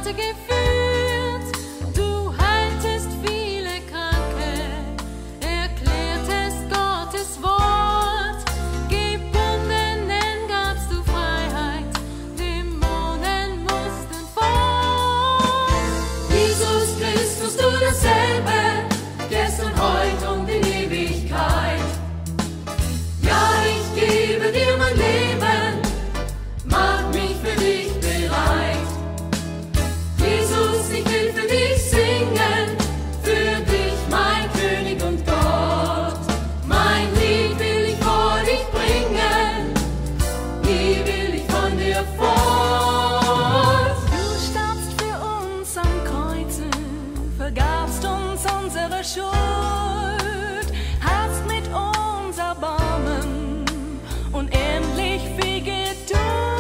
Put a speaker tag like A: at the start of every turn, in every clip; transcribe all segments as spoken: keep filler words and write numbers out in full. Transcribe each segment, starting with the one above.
A: Rate geführt. Du heiltest viele Kranke, erklärtest Gottes Wort. Gebundenen gabst du Freiheit, Dämonen mussten fort. Jesus Christus, du dasselbe, gestern, heute und in Ewigkeit. Ja, ich gebe dir mein Leben, mach mich für dich bereit. Jesus, ich will für dich singen, für dich mein König und Gott. Mein Lied will ich vor dich bringen, nie will ich von dir fort.
B: Du starbst für uns am Kreuze, vergabst uns unsere Schuld, hast mit uns Erbarmen und endlich viel Geduld.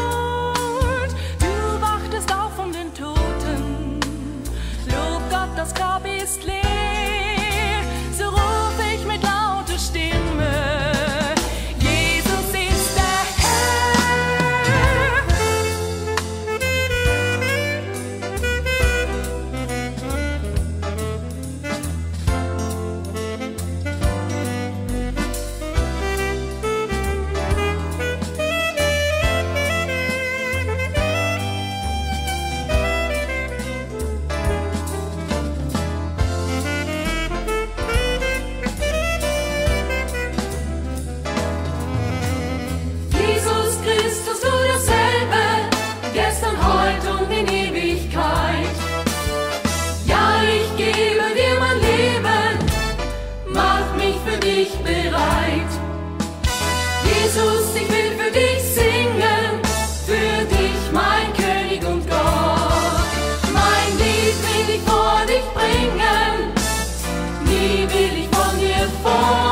B: Du wachtest auf von den Toten, lob Gott, das Grab ist leer. So ruf ich mit lauter Stimme, Jesus ist der Herr.
A: Jesus Christus, du dasselbe, gestern, heute und in Ewigkeit. Ja, ich gebe dir mein Leben, mach mich für dich bereit. Jesus, ich will für dich singen, für dich mein König und Gott. Mein Lied will ich vor dich bringen, nie will ich von dir fort.